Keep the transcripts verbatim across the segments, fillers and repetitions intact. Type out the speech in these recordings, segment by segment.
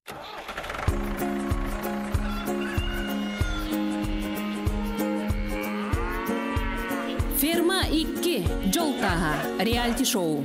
Ферма икки жолтаға реалити шоу.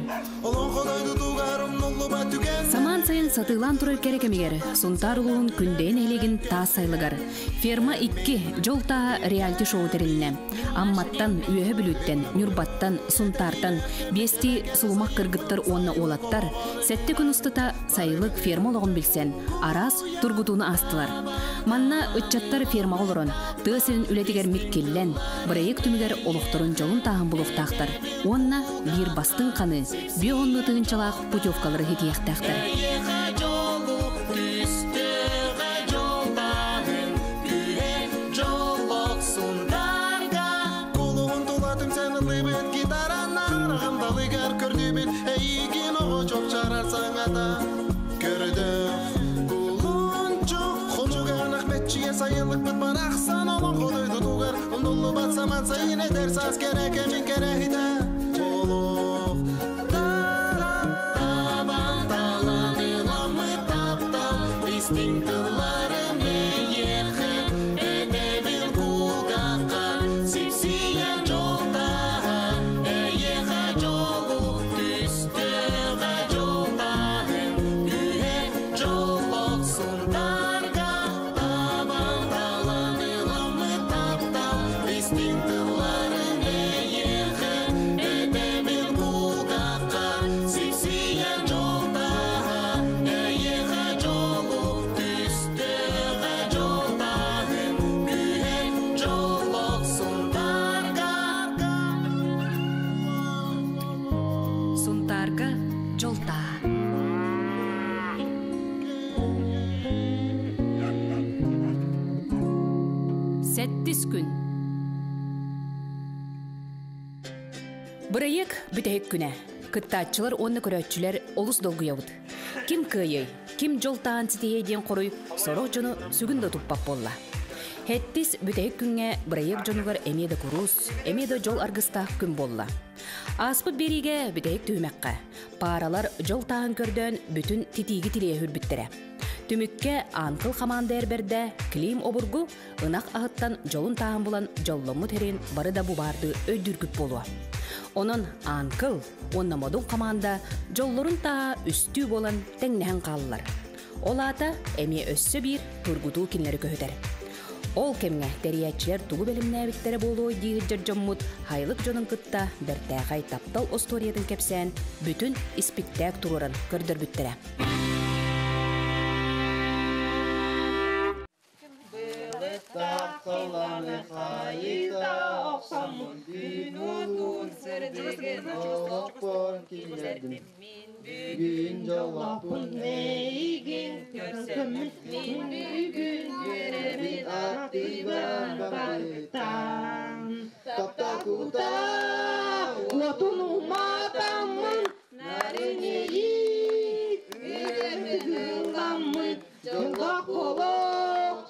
Саман сайын сатылан турар керекемегер, сунтар улуын күнден элеген тас сайлыгар. Ферма икки жолтаға реалити шоу териліне. Амматтан, үйе бүліттен, нүрбаттан, сунтартан, бести сулумақ кыргыттар онна олаттар, сәтті күн ұстыта сайлык ферма олығын білсен, арас тургутуны астылар. Манна үтчаттар ферма олырын, тыысырын үлетігер меккеллен, бірайық түмігер олықтырын жолын тағын бұлықтақтар. Онна бір бастың қаны, бионны тығынчалақ путевкалары хетияқтақтар. Sayılık bir barak sana olan kolaydı tuğar Ondolu batsaman sayın eder saz gerek emin gerehide Oluq Taban talan ilamı taptal Bistin kılları meyekhe Edebil kulgakka Sipsiyen joldaha Eyeha jolu Tüstüge joldaha Gühe jolok sundarga Сунтарга жолта. Сәттіс күн. Бірайек бүтәйік күнә. Кыттатчылар онны көрәтчілер олыс долғы яуыд. Ким күйей, ким жолтаан сетейден қорой, сорок жону сүгінді тұппап болла. Хәттіс бүтәйік күнге бірайек жонуғар әмеді күрус, әмеді жол арғыстақ күн болла. Аспыт бериге бүтәйік түймәққа. Паралар жолтаан көрден бүтін тетигі тилея хүрбіттірі. Түмікке анқыл қаманды әрберді клим обыргу ынақ ағыттан жолын тағын болан жоллымы терен бары да бұ барды өйдүргіп болуа. Onun анқыл, онна модун қаманда жолларын таға үсті болан тәңнән қалылар. Ол ата әме өссі бір тұргуту кенлері көһітер. Ол кемге тәриятчілер туғы бәлімнә біттері болуы дейгір жыржыммұд хайлық жонын күтті дәртәғай таптал осториятын кепсән бүтін іспіктәк тұрырын көрдір біттері. Taxtalanı xayida oqsamın dünudun sırdegen oqpon kilerdim Bugün jolapın neygin görsəmin Min bugün göremin aktivan bakıtan Taptakuta otun umatamın Narineyi Üremidin gamın Jolda kolok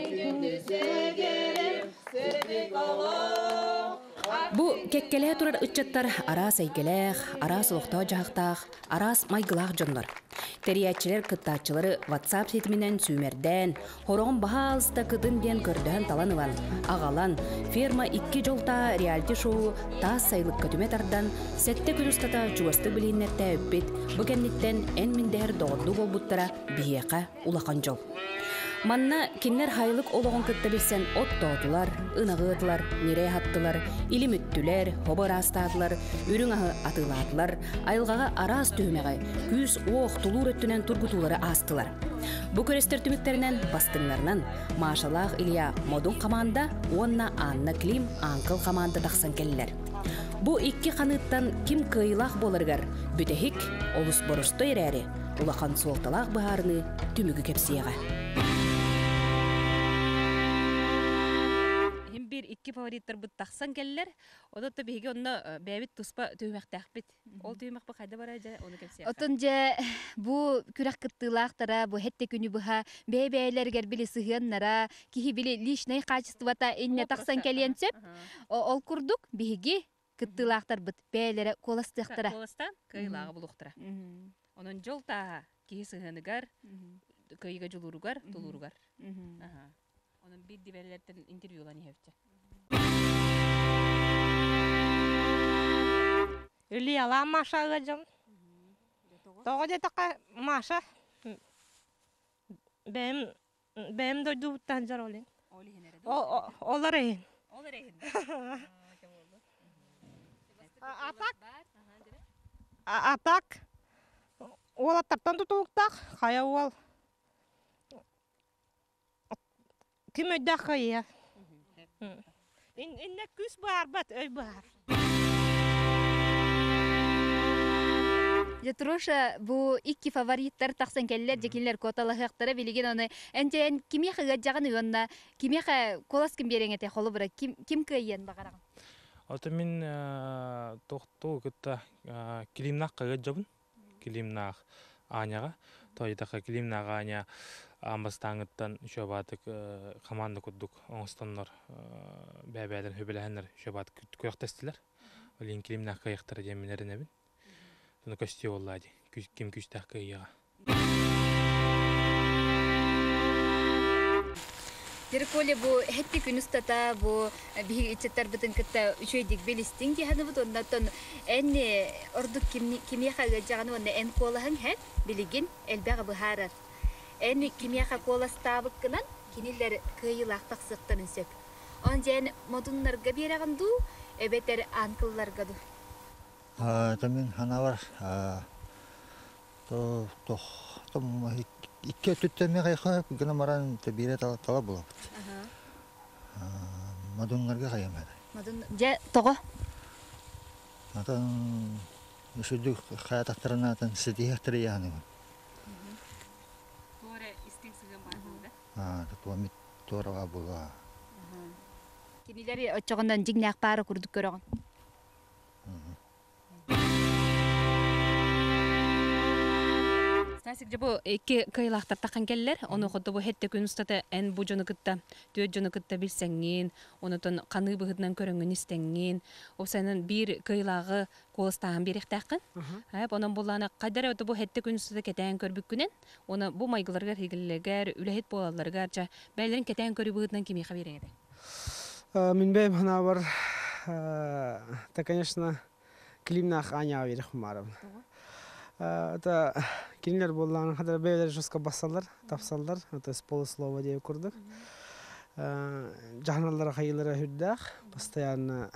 Бу кеккеле турар ыччаттар арас әйгелех, арас лохта жахтах, арас майгылах жонлар. Терiyatçiler кыттатчылары WhatsApp сетименен сүймерден, хорогон баха алыста кытын ден көрдөһөн таланыван, агалан, ферма икки жолта реалити шоу тас сайлык көтүметардан, сетте күлүстата жубасты билиннетте өппет, бу кенниттен эн миндер догорду болбуттара бияка улахан жол. Манна киннер хайлык ологон кытта билсен от тоотулар, ынагытлар, нере хаттылар, илим үттүлер, хобор астадылар, үрүң атылатлар, айылгага арас түймеге, күз оох тулуур өттүнен тургутулары астылар. Бу көрестер түмүктеринен бастыңларынан Машалах Илья модун команда, онна Анна Клим анкыл команда даксан келлер. Бу икки каныттан ким кыйлах боларгар, бүтехик олус борусто эрери, улахан суолталах баарыны түмүгү кепсияга. Икки фавориттер бут тахсан келлер. Ода да биге онна бәбит туспа түймәктәк бит. Ол түймәк бу кайда бара жа оны кепсия. Отон же бу күрәк кыттылактара бу хетте күнү буха бәбәйләргә били сыгыннара кихи били личный качествота инне тахсан келен сөп. Ол курдук биге кыттылактар бит бәйләре коластыктара. Коластан кыйлагы булуктыра. Онун жолта кихи сыгыныгар кыйга жулуругар, тулуругар. Аха. Onun bir diberlerden interview'larını hepçe. Üli yalan maşa gacım. Toğa detaka maşa. Benim benim de duvuttan jar olin. Oli henere. O o- olar eyin. Olur ehinde. Atak. A- Atak. Ola tartan tutuktak. Kaya ol. Kim ödek kaya? İn inne küs bağır bat öy bağır. Жотроша бу икки фавориттер тахсан келлер жекилер коталахактара билеген аны энтен кимия хагажаган уянна кимия колас ким береңете холу бара ким ким кыйен багараган. Ото мен тохтоо кытта килимнак кыгы жабын. Килимнак аняга. Тойдака килимнак аня амбастаңыттан шөбатык команда курдук. Оңстоннор бәбәден хөбеләһеннәр шөбат көктәстеләр. Олин килимнак кыяктар демиләренә бин. Туны көсти оллады. Ким күчтәк кыяга. Дерколе бу хетти күнүстата бу биги ичеттер битен кытта үчөйдик белистин ди ханы бут оннаттан энне ордук кимия хагажаган онна эн колаһын хет билигин элбәгә бухарар. Энне кимия коластабык кынан кинилер кыйылак таксыктан сөп. Онжен модуннарга бераган ду эбетер анкылларга ду. А тамин ханавар а то то том икки түттеме кайха гына маран табире тала була. Аха. А мадуннарга каямады. Модун же того. Атан ишүдүк хаятактарынатан сидияктыр яны. Торе истин сыгын бар булды. А татуамит торага була. Кинилер очогондан жигнак бары курдук көрөгөн. Стасик жабу эки кыйлактар такан келлер, оны хотто бу хетте күнүстата эн бу жону кытта, төт жону кытта билсеңин, онутон каны быгытынан көрөңүн истеңин, осанын бир кыйлагы колостаган беректакын. Хап онун буллана кайдар өтө бу хетте күнүстата кетен көрбүккүнен, оны бу майгыларга хигиллегер, үлехет болаларга ча бәйлерин кетен көрү быгытынан кими хабереңеде. Min benim hana var, ta конечно климнах аня верих марам. Это кинилер боллан хадыр бейлер жуска басалар, тапсалар, это с полуслова деп курдук. Жахналар хайылары хүрдак, постоянно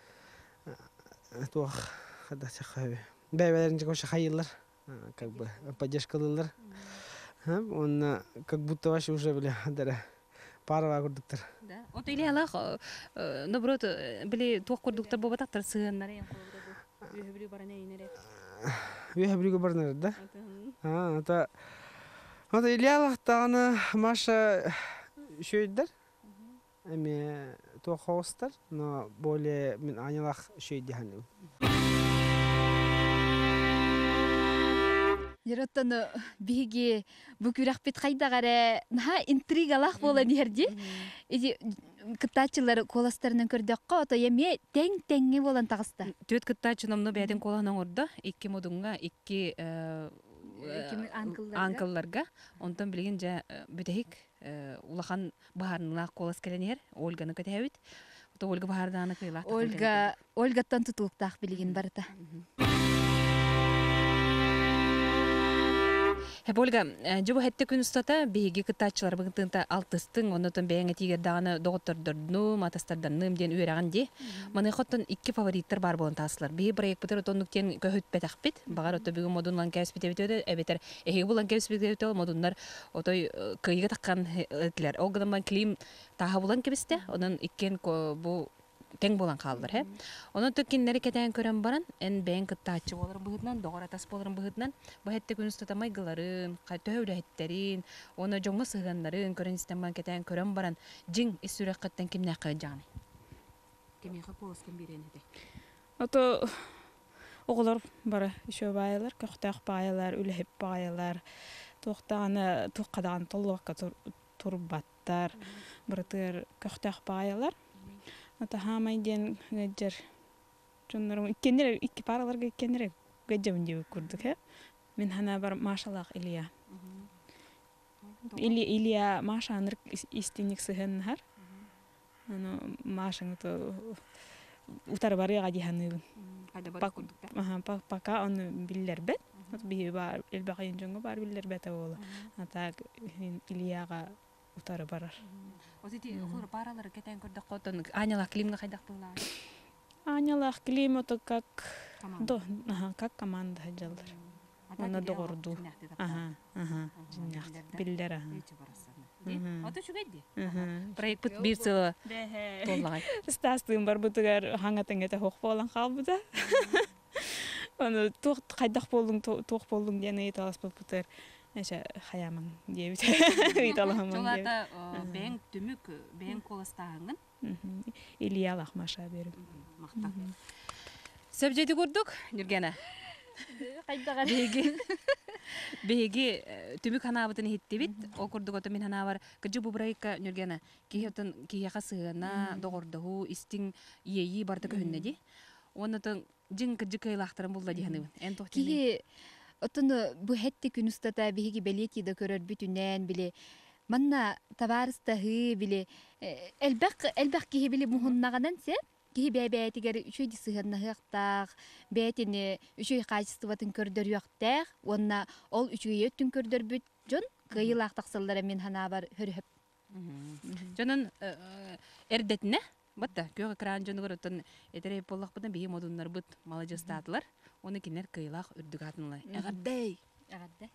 тух хада чахай. Бейлерин жакош хайылар, как бы поддержкалылар. Он как будто вообще уже бля хадыр парова курдуктар. Да. Ото или алах, наоборот, били тух курдуктар бобатактар сыгыннар ен колбура бу. Үйөбүлү барана инере. Үйөбүлүгө барнар да. А, это ото или алактаганы Маша шөйдер. Эми тух хостер, но более мен анялах шөйди ханы. Жороттон биги бу күрәк бит кайдагаре на интригалах болан ерди. Иди кытачылар коластарынан көрдөккө ото эме тең-теңи болан тагыста. Төт кытта чынымны бәдин коланан орда, икки модунга, икки анкылларга, онтон билген жа бүтехик улахан баарынлаах колас келенер, Ольганы көтәбит. Ото Ольга баардааны кыйлак. Ольга, Ольгаттан тутулуктаах билген барыта. Хеп Ольга, жобу хетте күнүстата биги кытачылар быгытынта алтыстың, онотон бәңе тигер даганы доготтордорну, матастарданным ден үйраган ди. Маны хоттон икки фавориттер бар болон таслар. Би проект битер отонуктен көһүтпетакпит. Багар ото бүгүн модунлан кәсбитебите эбетер. Эге булан кәсбитебите модуннар отой кыйга таккан этлер. Огдаман клим таха булан кебисте. Онун иккен бу тең болан калдыр, he. Onun tökkinleri ketен көрөн баран, эн бәң кыттачы боларын быгытнан, доғар атас боларын быгытнан, бу хетте күнүстата майгыларын, төһөлө хеттерин, оны жоңма сыганнарын көрөн системан кетен көрөн баран, жиң исүрөк кыттан кимне кыжаны. Кимне кыпос ким биренеде. Ото оголор бары ишө байлар, көктөк байлар, үлеп байлар, токтаны туккадан толлокка турбаттар, быртыр көктөк байлар. Ата хамайден гәҗер. Жоннарым иккенер икки параларга иккенер гәҗәбен дип күрдек, he. Мен хана бар машаллах Илия. Или Илья Машаныр истинник сыгыннар. Аны Машаң то утар бары гадиханы. Ага, пока он биллер бет. Би бар элбагын жоңго бар биллер бет ола. Ата Ильяга утары барар. Озити хор паралар кетен көрдө котон Аняла климга кайдак булар. Аняла клим то как до, ага, как команда хаджалдар. Она догорду. Ага, ага. Биллер ага. Ото шугайди. Проект бит бирсе толлагай. Стастын бар бутугар хаңатың эте хок болан калбыда. Аны тук кайдак болдуң тук болдуң дене эталас бутур. Эше хаямын дебит. Италамын. Жолата бен түмүк, бен коластагын. Илья Лахмаша берип. Макта. Сөбжеди көрдүк, Нургена. Кайдагар. Беги. Беги түмүк ханабытын хиттебит. Окурдук ото мен ханабар. Кыжы бу проектка Нургена киһетен киһяка сыгына догордуу истин ийи барды көһүннеди. Онотон жин кыжы кыйлактырын булда диханыбын. Эн тохтини. Ки отону бу хетти күнүстата биһиги белети да көрөр бүтүнен биле. Манна табарыстахы биле элбак элбак киһи биле мухуннаганан се киһи бәбәтигер үчөй дисыгыннахыктак бәтине үчөй качестватын көрдөрүяктак онна ол үчөй өттүн көрдөрбүт жон кыйлактаксыллары мен хана бар хөрөп. Жонун эрдетине батта көк экран жонугор отон этереп боллак бутан бии модуннар бут малажыстатылар. Оны кинер кыйлак үрдүк атынлай. Эгаддей. Эгаддей.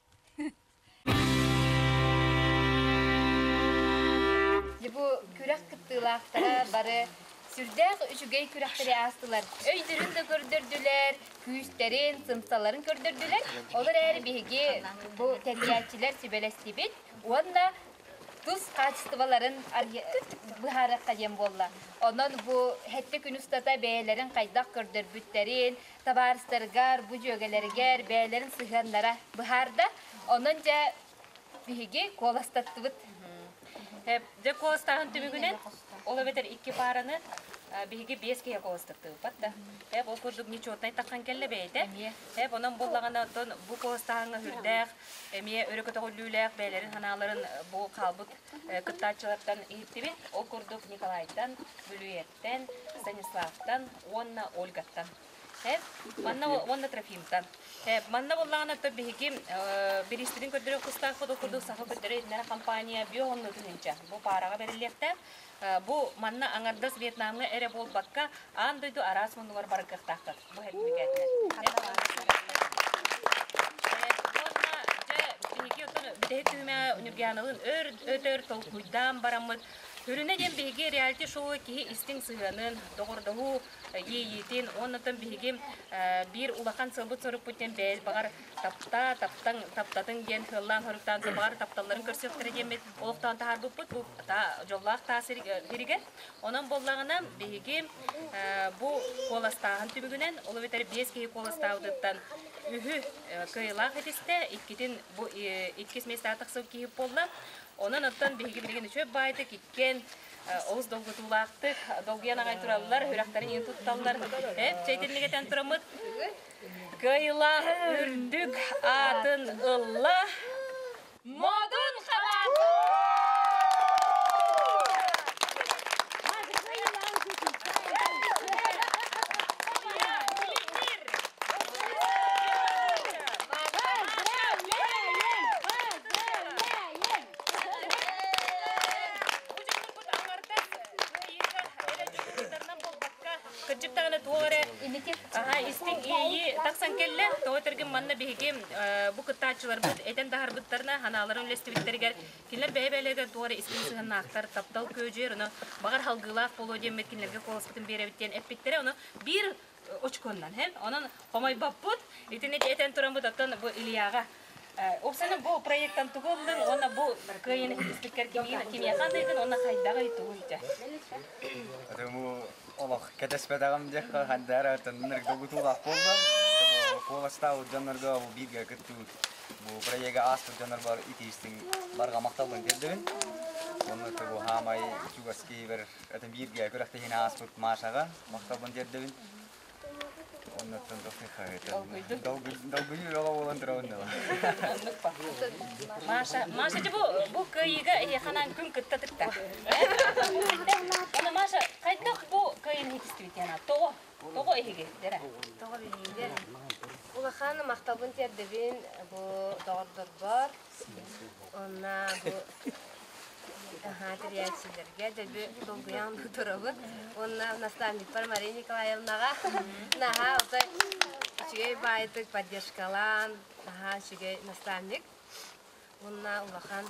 Бу күрәк кыттылактара бары сүрдәк үчүгей күрәктәре астылар. Өйдөрүн да көрдөрдүләр, күстәрен, сымсаларын көрдөрдүләр. Олар әри биһиге бу тәрбиячиләр сибелестибит. Онда туз качестволарын быхара кадем болла. Онон бу хетте күнүстата бәйләрен кайдак көрдөрбүттерин, табарыстаргар, бу жөгеләргәр бәйләрен сыганнара быхарда. Онон жа биһиге коластаттыбыт. Hep de kolastağın tümügünen ola beter iki paranı bihi beş kere kolastaktı patta. Hep okurduk niçotay takkan kelle beyde. Hep onun bollağına ton bu kolastağına hürdek, emiye örgüt oğulluğulak beylerin hanaların bu kalbut kıttaçılardan ihtibi okurduk Nikolay'dan, Bülüyet'ten, Stanislav'tan, onna Olga'tan. Hep manna onna Trafim'tan. Hep manna bollağına to bihi birisinin kördürü kıstak foto kurduk sakı kördürü nere kampanya biyoğunlu tününce. Bu parağa verilekten bu manna angardas Vietnamlı ere bol bakka anduydu aras mundular barıkıqtaqtır. Bu hep mügetler. Bihi otunu bidehetüme Nurgenal'ın ötör tolkuydan baramıd. Hürüne den bihi reality show ki istin sığanın doğurduğu yiyitin ondan bihi bir ulakan sılbıt sorup buten bez bağır tapta taptan taptatın gen hıllan hırıktan bağır taptaların körsöktüre demet oluktan tahar bu put bu ta jollak tasir dirige onun bollağına bihi bu kolastağın tümügünen olu veteri beş ki kolastağıdıktan ühü kıyılak etiste ikkitin bu ikkis mesatı kısıp kiyip bolla onun attan bihi bilgini çöp baydı kikken Oğuz dolgu tulaktık, dolguyan ağay turallar, hürakların yeni tuttallar. Hep çeytinliğeten turamıd. Kıyla ürdük adın ılla. Modun kavatı! Aha istin iyi taksan kelle to'tergin manna bihigim bu kıttaçılar bud eden dahar budlarına hanaların lestibitlerger kinler bebelerge doğru istin sığınna aktar taptal köjer onu bagar halgılaq bolo demet kinlerge kolasıtın berebitten epittere onu bir oçkondan hem onun homay bapput itinet eten turan bud atan bu Iliyaga Opsana bu proyektan tuğuldun ona bu kıyını istikker kimya kandayken ona kaydaga ituğuyca. Bu Allah ketespedagam diye handara tanır doğutulak oldu. Bu kolasta ucanlarda bu bir gıttı bu projeye asıl canar var itistin barga maktabın geldiğin. Onu da bu hamay çuvaski ver atem bir gaya kurakta hina asıl maşaga maktabın geldiğin. оннаттан тохны хайта. Долгы юла болан травында. Маша, Маша же бу бу кыйга ханан күн кытта тыкта. Ана Маша, кайдак бу кыйын хитистибит яна. Того, того эһиге дера. Того билинде. Улахан мактабын тердебин бу дордор бар. Онна бу Ага, терячилерге дебе долгуян турабы. Онна наставник бар Мария Николаевнага. Наха, ота чигей байтык поддержкалан, наха чигей наставник. Онна улахан.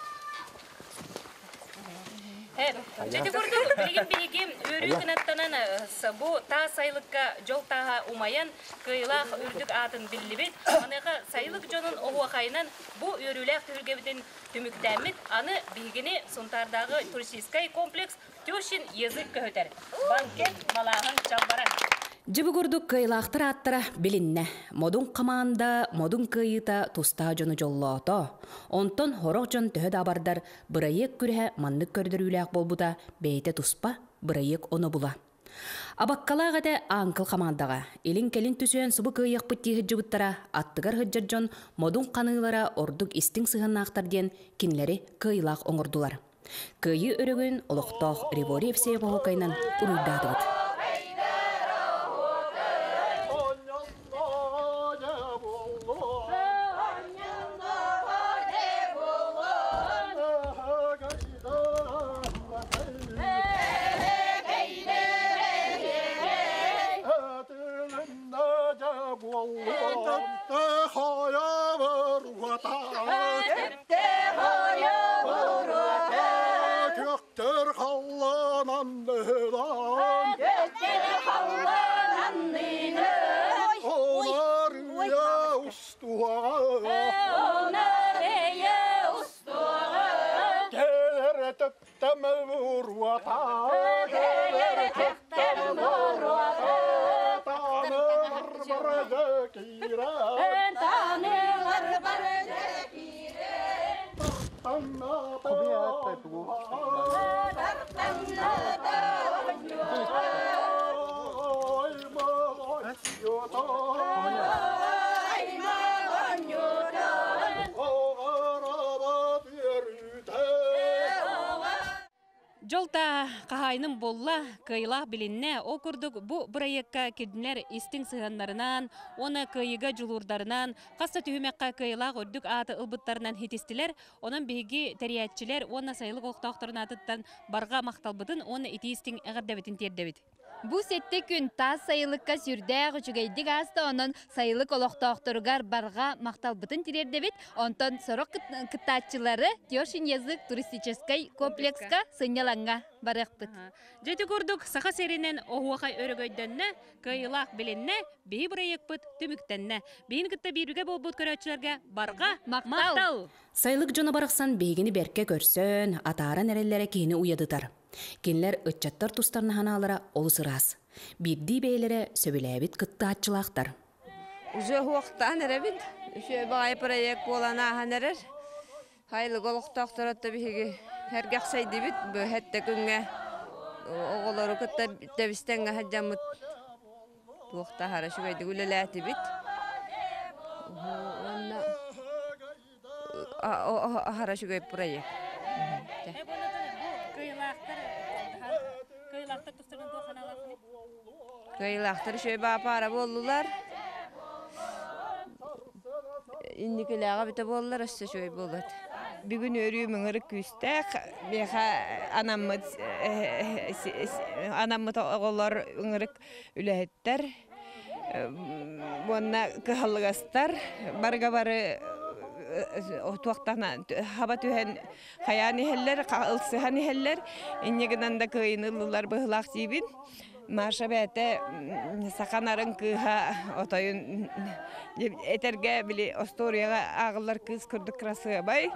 Хеп, жети көрдүк, билигин билигин өрү кынаттанан бу та сайлыкка жол тага умаян кыйлах үрдүк атын биллибит. Аныга сайлык жонун оуакайынан бу өрүләк түргебитин түмүктәмит, аны билгини Сунтардагы туристический комплекс Тёшин язык көтөр. Банкет малахын чалбара. Жыбы көрдүк кыйлахтыр аттыра билинне. Модун камаанда, модун кыйыта туста жону жоллото. Онтон хорок жон төһө дабардар бырайык күрһә маннык көрдөрүләк болбута бейте туспа бырайык оны була. Абаккалагада анкыл камаандага илин келин түсөөн субу кыйык пыттии хыджыбыттара аттыгар хыджар жон модун каныылара ордук истиң сыгыннаактар диен кинлери кыйлах оңордулар. Кыйы өрөгүн олоктоох Рибориев сейбохокайнан уруйдаатыбыт. Жолта кахайным болла кыйлах билинне о курдук бу проектка киднер истиң сыганнарынан, оны кыйыга жулурдарынан, каста түһүмекка кыйлах өрдүк аты ылбыттарынан хитистилер, онун биги териятчилер, оны сайлык октокторун атыттан барга макталбытын, оны итистиң эгердебитин тердебит. Бу сетте күн тас сайылыкка сүрдәг үчүгейдик аста онон сайылык олоктоокторугар барга макталбытын тирердебит, онтон сорок кытаатчылары Тёшин язык туристический комплекска сыйняланга барыкпыт. Жети көрдүк саха серинен оуакай өрөгөйдөннө, кыйлах билинне, бии проектпыт түмүктенне. Бийин кытта бириге болбут көрөчүлөргө барга мактал. Сайлык жона бараксан бейгини берке көрсөн, атаара нереллере кийини уядытар. Кинлер ытчаттар тустарны ханалара олысырас. Бирди бейлере сөбүләбит кыттаатчылактар. Уже хуактан эребит. Уже бай проект болана ханерер. Хайлы голоктоктор биги хергаксай дибит бу хетте күнгө оголору кытта дебистенге хаджамыт. Туакта харашы гайды үлеләти бит. Онна а харашы гай проект. Kıylaqtır şöyle para boldular. İndikilağa bite boldular işte şöyle boldu. Bir gün örüyümün ırık küstek. Beha anamı anamı oğullar ırık ülehetler. Bonna kıhallıgastar. Barga barı otuaqtana hava tühen hayani heller, ılsıhani heller. İnneginden de kıyınırlılar bıhlaq jibin. Maşa bete sakanarın kıha otoyun eterge bile ostoriyaga ağıllar kız kurduk krası bay.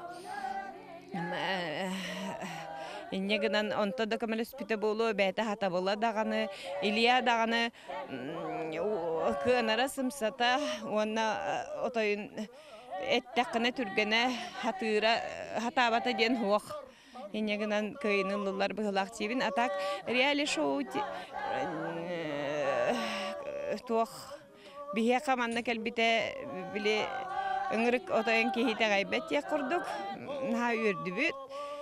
İnneginden onta da kamel spite bolu bete hata bola dağını İliya dağını kınara sımsata ona otoyun ettekine türgene hatıra hatabata gen huaq. Иннегенан кыйныллар быһылак тибин атак реали шоу туох Bihe kamanna kelbite bile ıngırık otoyun kihite gaybet ya kurduk. Naha ürdübüt.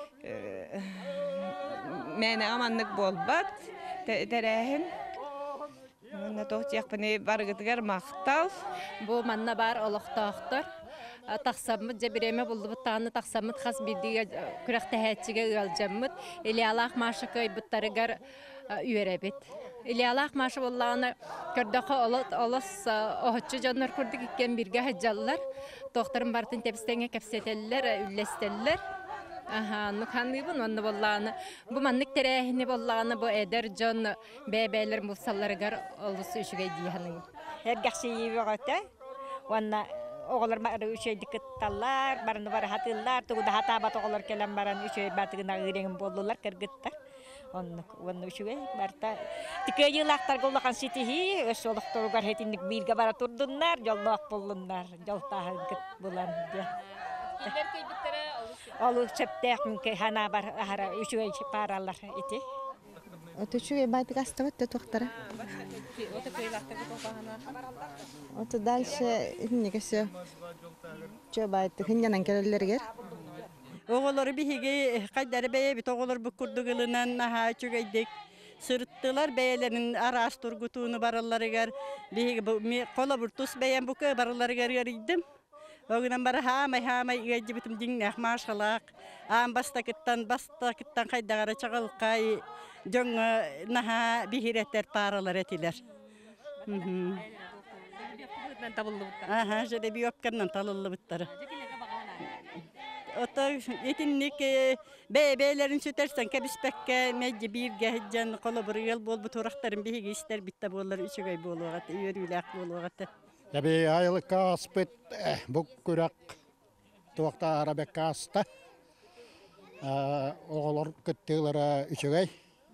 Mene amanlık bolbat. Terehin. Ona tohtiyak beni bargıtıgar maqtal. Bu manna bar oloqtaqtar. Taqsamıt jabireme buldu butağını taqsamıt xas bildiğe kürak tehetçige aljamıt. Eli Allah maşı kayıbıttarıgar üyerebit. Eli Allah maşı bollağını kördaqa olat olas ohatçı canlar kurduk ikken birge hacjallar. Tohtarın bartın tepistenge kapseteller, üllesteller. Aha, nukanıbın onu bollağını. Bu manlık terehini bollağını bu eder can bebeler musallarıgar olusu üşüge diyanı. Her gahşeyi yoğata. Wanna oğullar barı üçey dikittallar, barını barı hatıllar, tuğda hata bat oğullar kelen baran üçey batıgına ıyrengin bollular, kırgıttar. Onu, onu üçey barta. Tika yılaktar gollakan sitihi, öz oluktorugar hetinlik birge bara turdunlar, jolluak bollunlar, joltaha gıt bulan diye. Olu septek minke hana bar ahara üçey paralar iti. Oto üçey baytık astavat da tohtara. Oto dalше никося. Чё байты хинянан келелергер. Oğulları bihigi kaydları beye bit oğullar bu kurdugulunan naha çögeydik. Sırttılar beylerin aras turgutuğunu baralları gar. Bihigi bu kola burtus beyen bu kı baralları gar garıydım. Oğunan bara hamay hamay gaycı bitim dinnek maşalak. Ağam bastakittan bastakittan kaydağara çakal kay. Jong naha bihiretler paralar etiler. Aha, jadi biyopkandan talıllı bittarı. Ota yetinlik bebelerin sütersen kebispekke mecci birge heccan kolaboriyel bol bu toraktarın bihigi ister bitta bollar üçügay boluğat, yörüylek boluğat. Ya bir aylık kaspet bu kurak tuakta arabek kasta. Oğullar kıttılara üçügay.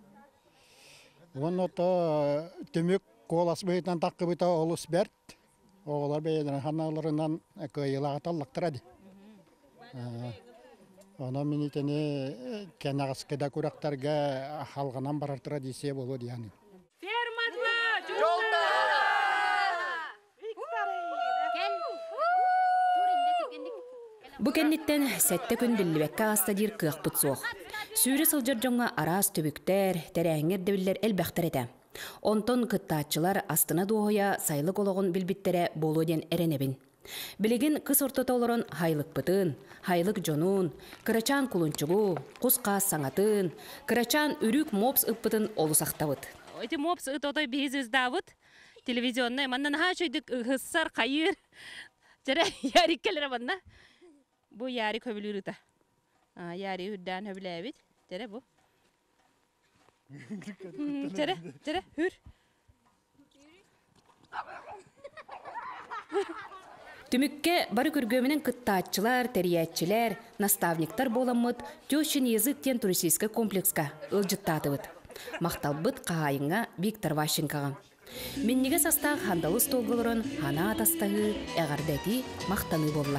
Onu da tümük kolas beyten takı bita olus bert. Oğullar beyden hanalarından kıyılağı tallaktır. Ona minitini kenağız keda kuraktarga halganan barar tradisiye bolu diyani. Bu kennitten sette gün billibekka asta dir kıaqpıt soğuk. Sürü sılcır jonga aras tübükter, tereğnger debiller elbäxter ete. Onton kıttaatçılar astına doğuya saylık oloğun bilbittere bolu den erenebin. Bilgin kız ortata olorun haylık bıtın, haylık jonun, kıraçan kulunçugu, kusqas sanatın, kıraçan ürük mops ıppıtın olusaqtabıt. Eti mops ıt otoy bihiz izdavıt. Televizyonda mandan ha şöydik hıssar kayır. Jere yarik kelere banda. Bu yarik höbülür ıta. Yari hüddan höbülebit. Jere bu. Jere, jere hür. Tümükke barı көргөмүнен кыттаатчылар, терiyatçiler, наставниктар боламыт тёщин язык тен туристический комплекска ылжыттатыбыт. Макталбыт каайыңа Виктор Ващенкага. Минниге састаг хандалы столголорун хана атастагы эгардети мактаны болла.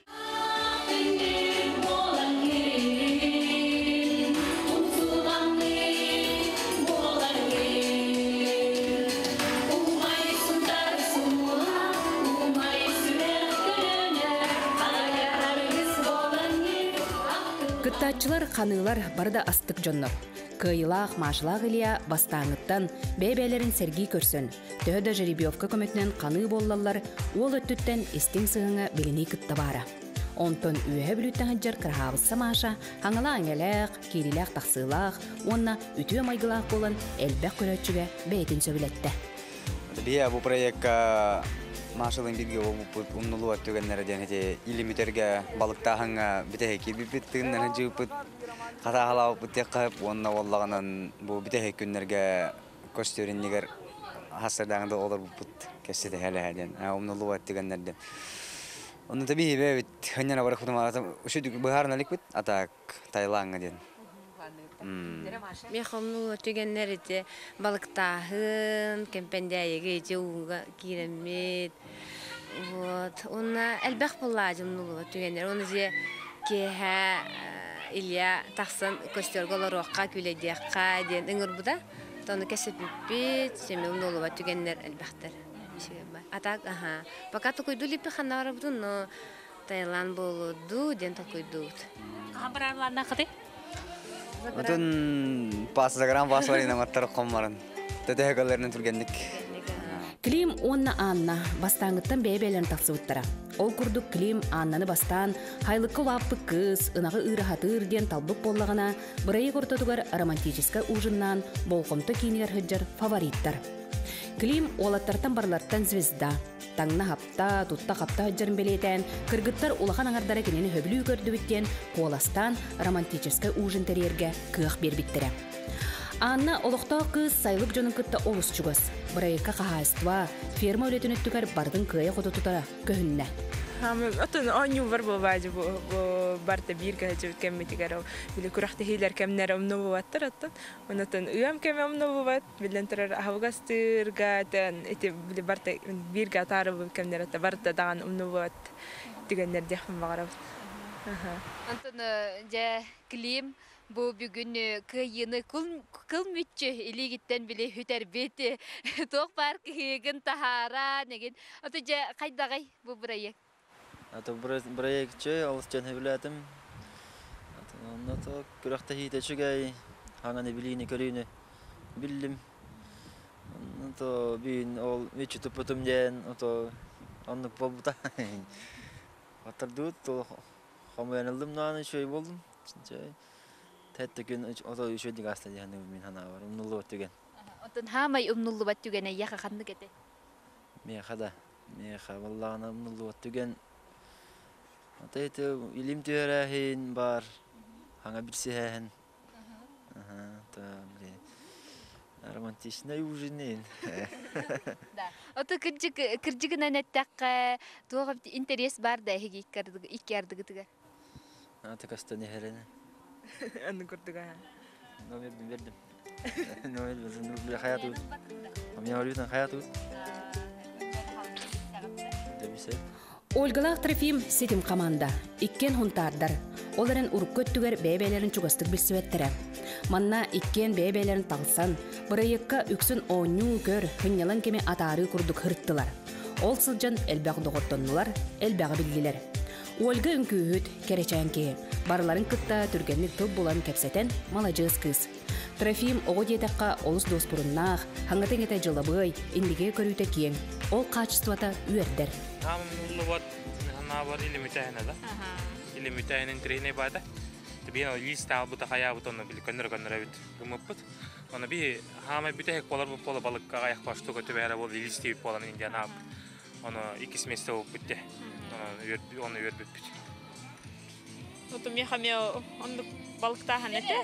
Кыттаатчылар ханылар барда астык жоннор. Кыйлах машылах илия бастаңыттан бебелерин серги көрсөн. Төһөдө жеребьевка көмөтүнөн каны боллалар ол өттүттен эстиң сыгыңа билини кытта бара. Онтон үйе бүлүттен хаджар кырхабысса маша, хаңала аңелек, кирилек тахсылах, онна үтүе майгылах болан элбек көрөчүгө бейтин сөбүлетте. Бия бу проектка Машалын бирге болуп умнулуат төгөннөрдөн эти илимитерге балыктаханга битеки биттигинен жыпыт катахалап битекап онна боллаганан бу битеки күннөргө көстөрүннигер хасырдагында олор бут кесиде хеледен умнулуат төгөннөрдөн онда таби бебит ханьяна бар хутума ушук бахарна ликвит атак Таиландга ден Мехомну төгеннерите балыктахын, кемпендяйге жууга киремет. Вот, онна элбек боллажым нулу төгеннер. Оны же кеха Илья тахсан көстөргөлөрөкка күлөдякка ден ыңыр буда. Тону кесип бит, жеме нулу төгеннер элбектер. бишиге бар. Атак, ага. Пока токойду липи ханара бутун, но Таиланд болуду, ден токойдут. Абрарларна кыты? Отын пас заграм пас варина маттар коммарын. Тетехгалерин тургенник. Клим онна Анна бастаңыттан бәйбәлерін тақсыбыттара. Ол күрдік Клим Аннаны бастан хайлыққы лаппы кыз, ынағы ырахатыр ден талбық боллағына бұрайы көртетігер романтическа ужыннан болқымты кейінер хыджар фавориттар. Клим олаттартан барларттан звезда. Таңна хапта, тутта хапта хыджарын белетен, кыргыттар улахан аңардары кенені хөбілі көрді біттен, қоластан романтическа ужын тәрерге кыақ бербіттірі. Анна олықтау кыз сайлық жонын күтті олыс чугас. Бұрайыққа қағайыстыва, ферма өлетін өттігер бардың күйе қоды тұтара көхінне. Отын оңю бар бұл бәді барда бірге жауд кәмметігер. Білі күрақты хейлер кәмнер омны бұваттыр аттын. Онатын үйам кәме омны бұват. Білін тұрар авгастырға, білі барда бірге атары бұл кәмнер атты. Барда даған омны бұват дегендер декпін бағарабы. Антон, жа Клим бу бүгүн кыйыны кыл мүтчү илигиттен биле хүтер бети ток бар кыйгын тахара неген аты же кайдагай бу проект аты проектче алыс жана билетим аны то күрөктө хитечигей хаңаны билини көрүнү биллим аны то бин ол мечи тупутум ден ото аннык болбута атырдут то хамыянылдым наны шөй болдум Тәтті күн ото үшөдік аста дегенде мен хана бар, умнулу бат түген. Отын хамай умнулу бат түген яқа қанды кете? Меха да, меха валлағына умнулу бат түген. Ата еті илим түйәрәхін бар, хаңа бірсі әхін. Романтичный ужинен. Ото кіржігін әнеттәққа туға интерес бар да икки ардығы түге? Ата каста нехерені. Anı kurduk ha. Ne verdim verdim. Ne verdim ben hayat ud. Amya arıyorsan hayat ud. Demişse. Olgalaq Trofim setim komanda. Ikken huntarдар. Оларын уруккөттүгер бәйбәләрен чугастык билсебеттер. Манна иккен бәйбәләрен талсан, бырайыкка үксүн оңнуу көр хынялан кеме атары курдук хырттылар. Ол сылжан элбәг доготтоннулар, элбәгы биллилер. Ольга үңкүүт керечәнке. Барларын кытта түргенлик топ болан кепсетен малажыз кыз. Трофим ого детакка олус дос буруннах, хаңатын ете жылабый, индиге көрүүтө кең. Ол качествата үйердер. Хамнулу вот на бар или митайна да? Или митайнын трейне бада. Табино лист албута хая бутона били коннер коннер бит. Гымыппыт. Оны би хама битек болар бу пола балыкка аяк башту көтө бәре бол листи полан индиана. Оны икис месте болуп битти. Оны үйербит бит. Вот у меня хамел, он балыкта ханете.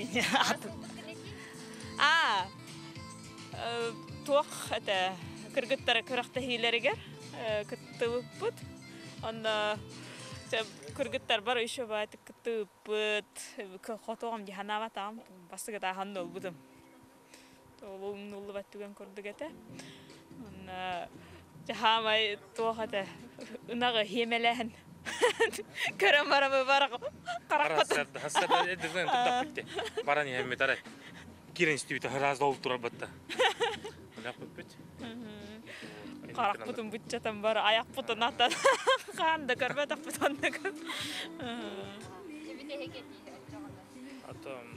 А, тух это кыргыттар кыракта хилеригер, кыттыбыт. Он кыргыттар бар еще бат кыттыбыт. Хотогам диханава там, бастыга та хандол бутым. То нуллу бат түген көрдүгете. Он жахамай тух это унага хемелен. Көрөм барамы барак караккат. Хасада эдден туттап битти. Баран эми тарай. Кирен стүйүтө раз болуп турар батта. Аяк бит. Карак бутун бутчатан бар, аяк бутун ата. Канда көрбөт бутун да. Атом.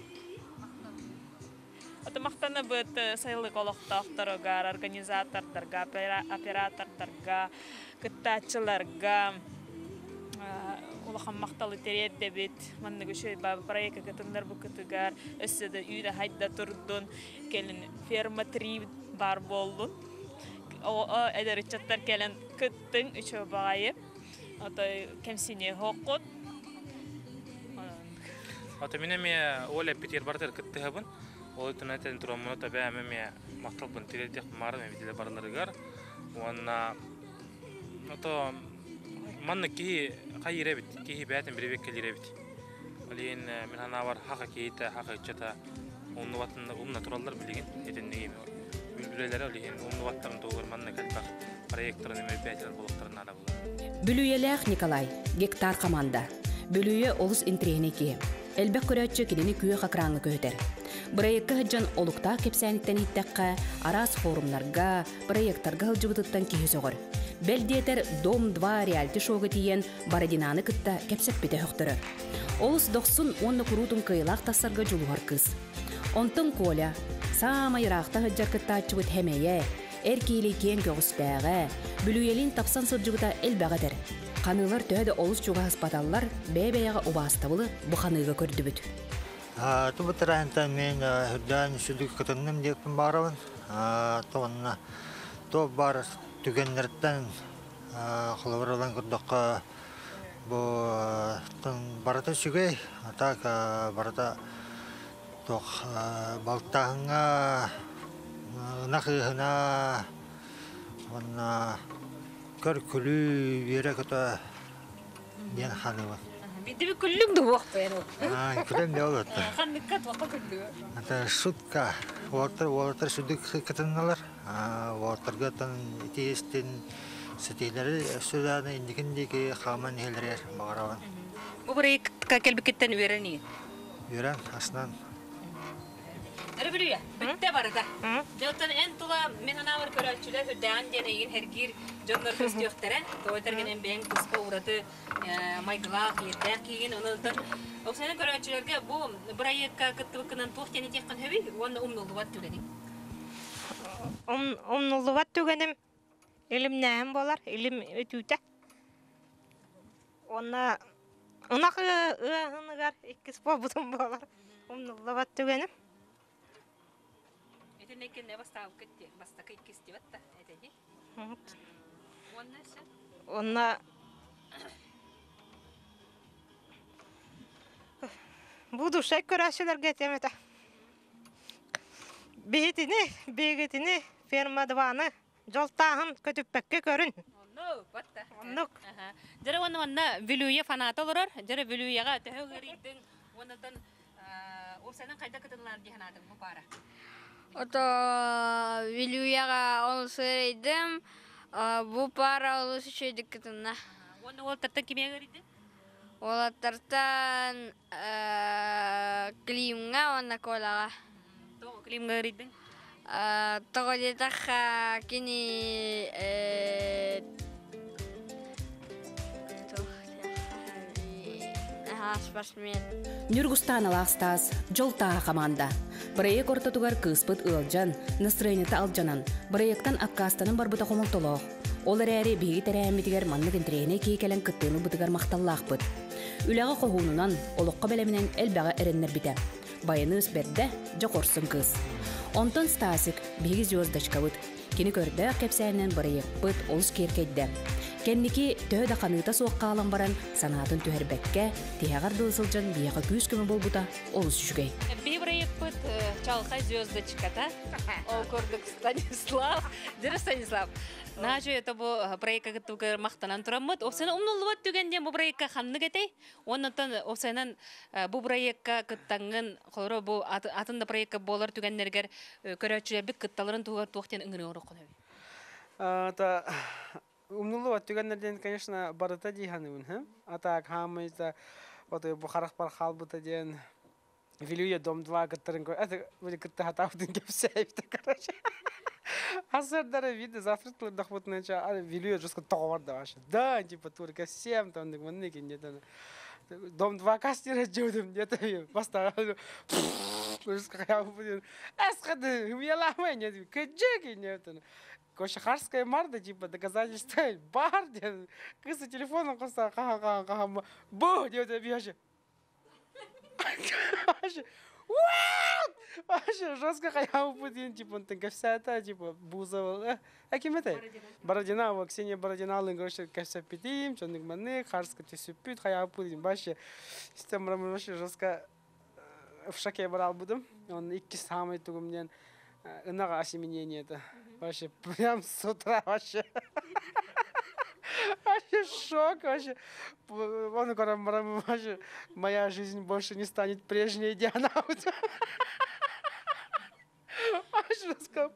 Ата мактана бит сайлык олоктокторго, организатордорго, оператордорго, кыттачыларга улахан макталы терет дебит манны көшөй бабы проекта кытындар бу кытыгар өссөдө үйдө хайда турдун келин ферма три бар болдун о эдер чаттар келен кыттын үчө багайы ата кемсине хокот ата менеме оля питер бартер кытты хабын ол тунатен турамына таба эме макталбын терет марын эме барларыгар уанна ата манны ки хайребит ки бәтен биребек келеребит. Алин мен ана бар хака кейте хака чата онны ватында умна тураллар билген этеннеге бүлбүлелер алин умны ваттан тогор манны калпак проекторын эме бәтен болуктарын ала бул. Бүлүелек Николай гектар команда. Бүлүе олус интренеки. Элбек көрәтчі келені күйе қақыраңы көтер. Проектқа хыджан олықта кепсәніктен иттәққа, арас форумларға, проекттарға хылжыбытыттан кейі соғыр. Бәлдетер Дом два реалити шоғы тиен Барадинаны кытта кепсәп бете хөқтірі. Олыс доқсын онны құрутын кыйлақ тасырға жұлуғар кыз. Онтын Коля, сама ирақта хыджар кытта ачыбыт хәмейе, әркейлі кен көгістәғі, бүлуелін тапсан сыржығыта әлбәғатер. Қанылар төхеді олыс жуға аспаталлар бәй-бәйіға обастабылы бұқаныға көрді бүт. Тубытырайынта мен үрдән сүдік күтіннім деппін барауын. Тоғынна топ бар түгенлерден қылывырылан күрдіққа бұл барата сүгей. Так барата тоқ балтағыңа нақығына көр күлі бере күті мен қанығы. Биді бі күлліңді оқты әні? Күлім де ол өтті. Қаныққат оқы күллігі? Шутка. Олар сүдік күтінілер. Оларға итестен сетейлері сөзәні ендікіндегі қаман елдері бағарауын. Бұл бір екітқа кәлбікеттен өрені? Өрен, асынан. Әрі білуя, бітті барыда. Жоқтан ән тұла мен анауыр көрәтшілер үдән ден еген әргер жонлар көсті өқтірі. Тоғытарген ән бәң қысқа ұраты майғылақ, ердән кейін ұнылдыр. Оқсаны көрәтшілерге бұл бір айыққа күттілікінен тоқтені текқан өбі, оны ұмнылы бат түгенім. Ұмнылы бат түгенім, елім нәм болар, елім өтуті. Оны ұнақ ұғынығар, еккіз бабыдым болар, ұмнылы бат түгенім. Некен не бастау кетті, бастақы кесті бәтті, әдеді? Онна сен? Онна... Бұду шай көрәшілер кетемеді. Бейтіні, бегетіні, фермадываны, жолтағын көтіппәкке көрін. Онно, бәтті. Оннық. Жәрі оны онна вилуе фанаты олырар, жәрі вилуеға төхі ғыридың, онытын осының қайда күтінлар дегенадың бұл бара. Ото Вилюяга ол сырайдым, бу пара ол сүйдік кітінна. Оны ол тарттан кеме көрейді? Ол тарттан климға, онна колаға. Тоғы климға көрейдің? Тоғы детаққа кені... Нүргустан аластас, жолтаға команда. Проект ортатугар кыспыт ылжан, настроенеті алжанан, проекттан аккастанын барбыта қомылтолоқ. Олар әрі бейгі тәрәметігер манны кентрейіне кейкелен күттіні бұтығар мақталлақ бұд. Үләға қоғуынынан олыққа бәлемінен әлбәға әріннер біті. Байыны өсберді жоқорсын кыз. Онтон Стасик бейгі звездочка бұд. Кені көрді кәпсәйінен проект бұд олыс керкейді. Кенники төһө да қаныта соққа алан баран санатын түһәрбәккә тиһәгәр дылсылжан бияға күз көмі болбута олыс жүгей. Би проект бұд чалқа звездочката. Ол көрдік Станислав. Дірі Станислав. Нажу это бу проектка кыттыгы мақтанан тураммыт. Осыны умнулы бат түгенде бу проектка ханны кетей. Оннан осынан бу проектка кыттаңын қолыры бу атында проектка болар түгеннергер көрәтшілер бік кытталарын туғар туқтен үңгіні оры қонай. Умнулы бат түгеннерден, конечно, барыта дейханывын. Атак хамызда бу харақпар халбыта дейін Вилюя Дом два кыттырын көр. Это были кытты хатаудын кепсәйіпті, короче. Асырдары виды завтра доход начал, а Вилюя жестко товар да вообще. Да, типа только семь там на гвоздике где-то. Дом два кастера делаем где-то поставил. Жестко я буду. Эскады, я ломаю нет, каджеки нет. Кошахарская марда типа доказательство бар, кысы телефоном коса, ха ха ха ха, бу, где-то бьешь. Вообще жестко хаяву путин, типа он там кафсата, типа Бузова, а кем это? Бородина, Ксения Бородина, лингоша кафса питим, чонник маны, харска тесупит, хаяву путин, вообще с тем вообще жестко в шоке брал будем, он икки самый тугу мне инага осеменение это, вообще прям с утра вообще. Вообще шок, вообще. Он говорит, вообще, моя жизнь больше не станет прежней, Диана. Вообще, жестко,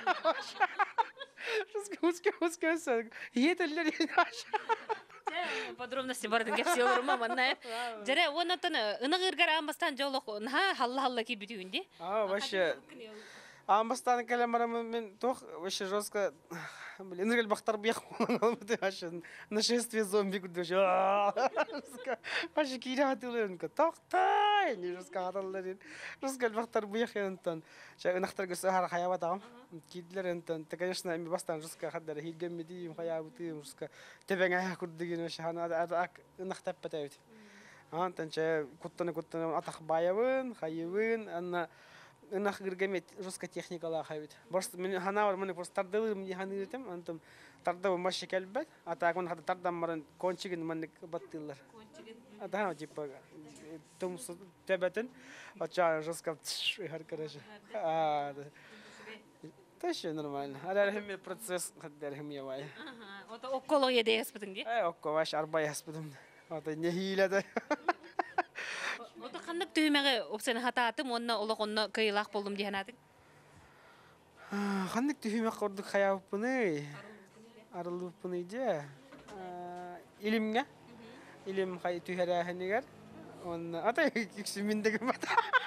жестко, узкий, узкий, узкий, это для меня. Подробности бардын кепсе олорма манна. Жаре онотон ынагыргар амбастан жолок на халла-халла ки бүтүгүндө. А, вообще. Амбастан келемара мен тох вообще жестко. Блин, ну бахтар бьях, вообще нашествие зомби кудуш. Вообще кира туленка. Тохтай, не жестко хаталларин. Жестко бахтар бьях янтан. Ча нахтар гусахар хаяватам. Кидлер янтан. Ты, конечно, ми бастан жестко хаддар хигем медиим хаявутым жестко. Тебенга куддигин вообще хана ак нахтап патавит. Антан ча куттаны куттаны атах баявын, хаявын, анна нах гыргамет жестко техникалар хайбит. Просто мен ханавар мен просто тардылым не ханыртым, антам тардабы маши келбет, ата мен хата тардам маран кончиген мен баттылар. Кончиген. Ата типа том тебетен, ача жестко хар караш. А. Таше нормально. Ара хем процесс хаддар хем явай. Ага. Ото около едес битинди. Э, окко ваш арбай хаспыдым. Ата не хилада. Ото кандык түймеге опсен хатаатым, онна олоконно кыйлак болдум диханатың. Кандык түймек кордук хаябыппыны. Арылыппыны же. Илимге. Илим хай түйхерахынигер. Онна ата кикси миндеги бата.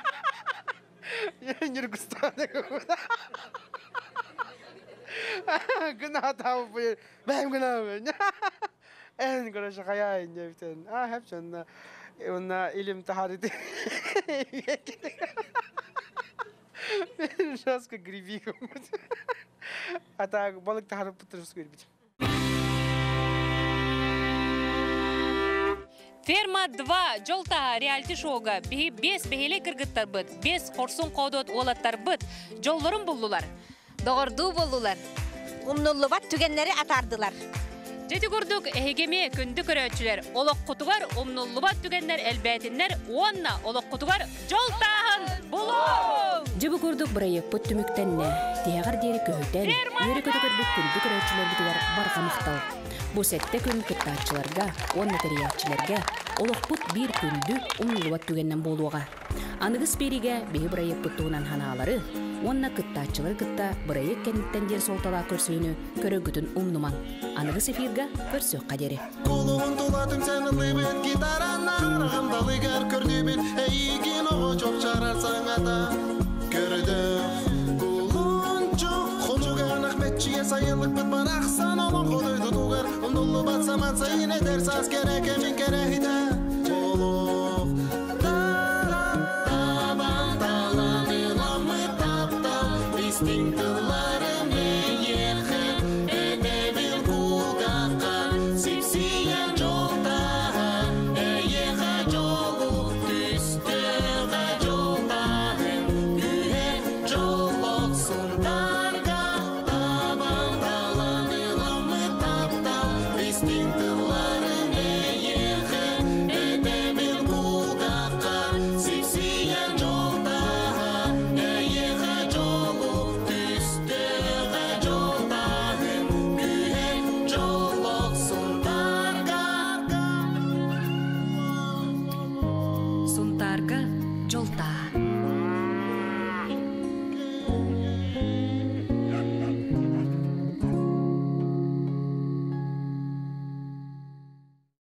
Нюргустандеги бата. Гына табы. Бәм гына. Эн көрөшө каяйын жептен. А, хепчен. Онна илим тахарыды. Жестко грибиком. А так балык тахарып путырыс көрбүт. Ферма два жолта реалити шоуга бес бехеле кыргыттар быт, бес корсун кодот олаттар быт, жоллорун булдулар. Догорду болдулар. Умнуллубат түгеннери атардылар. Жети көрдүк эгеме көндү көрөчүлөр, олок кутугар умнуллубат түгеннер элбетиннер, онна олок кутугар жолтаһын булуу. Жыбы көрдүк бирайык пөттүмүктенне, тиягар дери көһүтен, үйрө көтөгөрдүк көндү көрөчүлөр битигер барга мактал. Бу сетте күн кыттаачыларга, онна териячилерге, олок пут бир күндү умнуллубат түгеннен болууга. Аныгыс бериге беги бирайык пөттүгүнан ханалары, онна кыттаачылар кытта бирайык кенттен дер солтала көрсөйнү көрөгүтүн умнуман. Аныгыс эфирге көрсөк кадери. Колуун тулатым сен ылыбет гитаранар, гамдалыгар көрдүбүт, эйгин ого жок чарарсаң ата. Көрдүм, колуун жок, холуган ахметчиге сайылык бит бараксан, олон колойду тугар, умнулу батса матса ине дерс аз керек эмин керехиде. Олох, табан талан ыламы таптал, истин тыларым эйехи, эдебил кулгакка, сипсиян жолтаха, эйеха жолу, түстөға жолтахын, күйе жолок сундарга, табан талан ыламы таптал, истин тыларым эйехи, эдебил кулгакка, сипсиян жолтаха, эйеха жолу, түстөға жолтахын, күйе жолок сундарга. Сунтарга жолта.